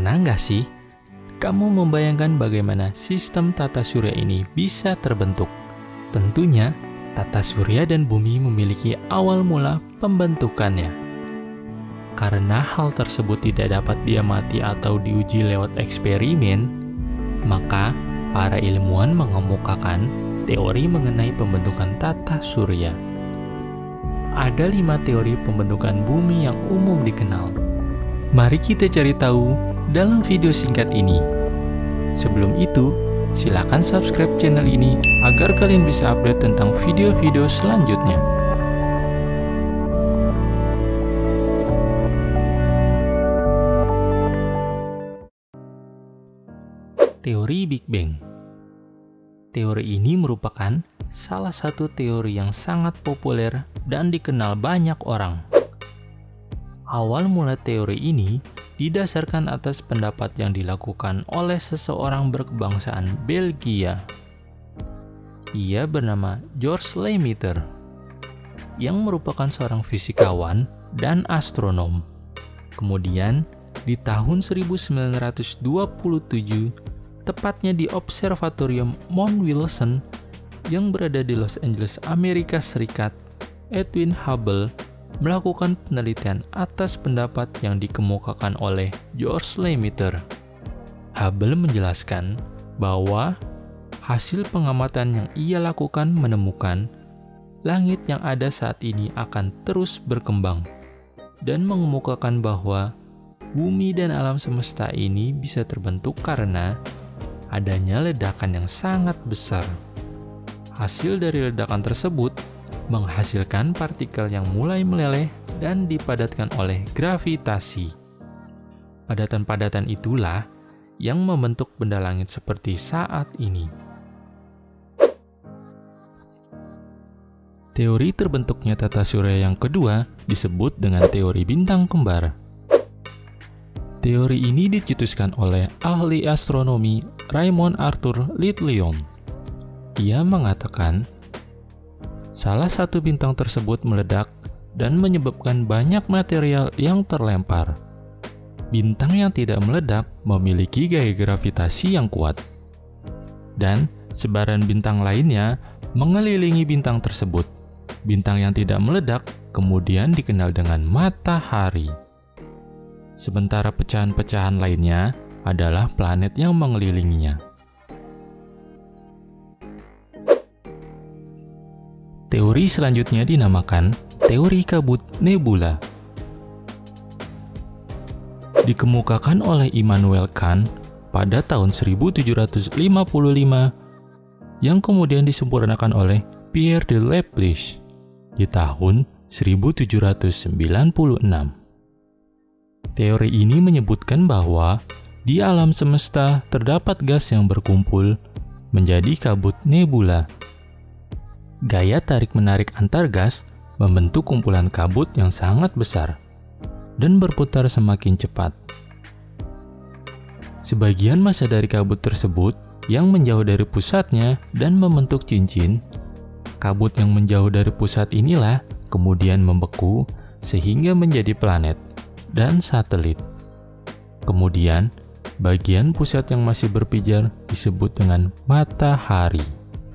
Pernah nggak sih kamu membayangkan bagaimana sistem tata surya ini bisa terbentuk? Tentunya, tata surya dan bumi memiliki awal mula pembentukannya. Karena hal tersebut tidak dapat diamati atau diuji lewat eksperimen, maka para ilmuwan mengemukakan teori mengenai pembentukan tata surya. Ada 5 teori pembentukan bumi yang umum dikenal. Mari kita cari tahu dalam video singkat ini. Sebelum itu, silakan subscribe channel ini agar kalian bisa update tentang video-video selanjutnya. Teori Big Bang. Teori ini merupakan salah satu teori yang sangat populer dan dikenal banyak orang. Awal mula teori ini didasarkan atas pendapat yang dilakukan oleh seseorang berkebangsaan Belgia. Ia bernama George Lemaitre, yang merupakan seorang fisikawan dan astronom. Kemudian, di tahun 1927, tepatnya di Observatorium Mount Wilson yang berada di Los Angeles, Amerika Serikat, Edwin Hubble melakukan penelitian atas pendapat yang dikemukakan oleh George Lemaitre. Hubble menjelaskan bahwa hasil pengamatan yang ia lakukan menemukan langit yang ada saat ini akan terus berkembang dan mengemukakan bahwa bumi dan alam semesta ini bisa terbentuk karena adanya ledakan yang sangat besar. Hasil dari ledakan tersebut menghasilkan partikel yang mulai meleleh dan dipadatkan oleh gravitasi. Padatan-padatan itulah yang membentuk benda langit seperti saat ini. Teori terbentuknya tata surya yang kedua disebut dengan teori bintang kembar. Teori ini dicetuskan oleh ahli astronomi Raymond Arthur Lidlyon. Ia mengatakan salah satu bintang tersebut meledak dan menyebabkan banyak material yang terlempar. Bintang yang tidak meledak memiliki gaya gravitasi yang kuat, dan sebaran bintang lainnya mengelilingi bintang tersebut. Bintang yang tidak meledak kemudian dikenal dengan matahari. Sementara pecahan-pecahan lainnya adalah planet yang mengelilinginya. Teori selanjutnya dinamakan teori kabut nebula. Dikemukakan oleh Immanuel Kant pada tahun 1755 yang kemudian disempurnakan oleh Pierre de Laplace di tahun 1796. Teori ini menyebutkan bahwa di alam semesta terdapat gas yang berkumpul menjadi kabut nebula. Gaya tarik-menarik antar gas membentuk kumpulan kabut yang sangat besar dan berputar semakin cepat. Sebagian massa dari kabut tersebut yang menjauh dari pusatnya dan membentuk cincin. Kabut yang menjauh dari pusat inilah kemudian membeku sehingga menjadi planet dan satelit. Kemudian, bagian pusat yang masih berpijar disebut dengan matahari.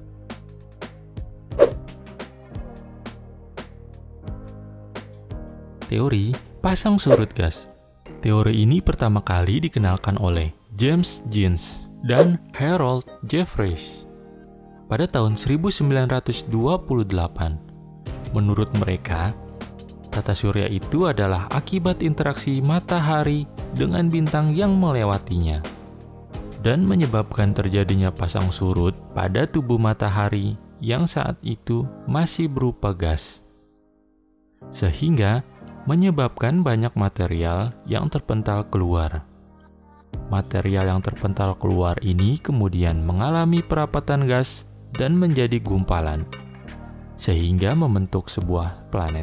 Teori pasang surut gas. Teori ini pertama kali dikenalkan oleh James Jeans dan Harold Jeffreys pada tahun 1928. Menurut mereka, tata surya itu adalah akibat interaksi matahari dengan bintang yang melewatinya dan menyebabkan terjadinya pasang surut pada tubuh matahari yang saat itu masih berupa gas, sehingga menyebabkan banyak material yang terpental keluar. Material yang terpental keluar ini kemudian mengalami perapatan gas dan menjadi gumpalan, sehingga membentuk sebuah planet.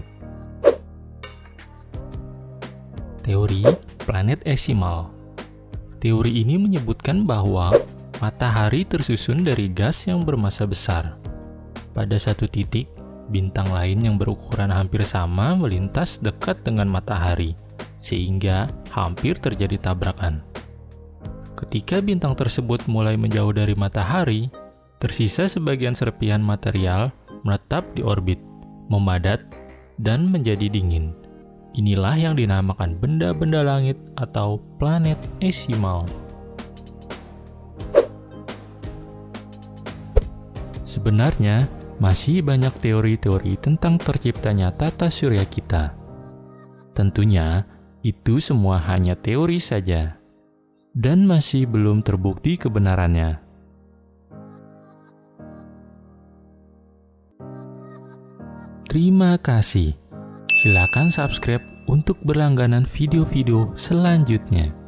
Teori planet eksimal. Teori ini menyebutkan bahwa matahari tersusun dari gas yang bermassa besar. Pada satu titik, bintang lain yang berukuran hampir sama melintas dekat dengan matahari, sehingga hampir terjadi tabrakan. Ketika bintang tersebut mulai menjauh dari matahari, tersisa sebagian serpihan material menetap di orbit, memadat, dan menjadi dingin. Inilah yang dinamakan benda-benda langit atau planet esimal. Sebenarnya, masih banyak teori-teori tentang terciptanya tata surya kita. Tentunya, itu semua hanya teori saja, dan masih belum terbukti kebenarannya. Terima kasih. Silakan subscribe untuk berlangganan video-video selanjutnya.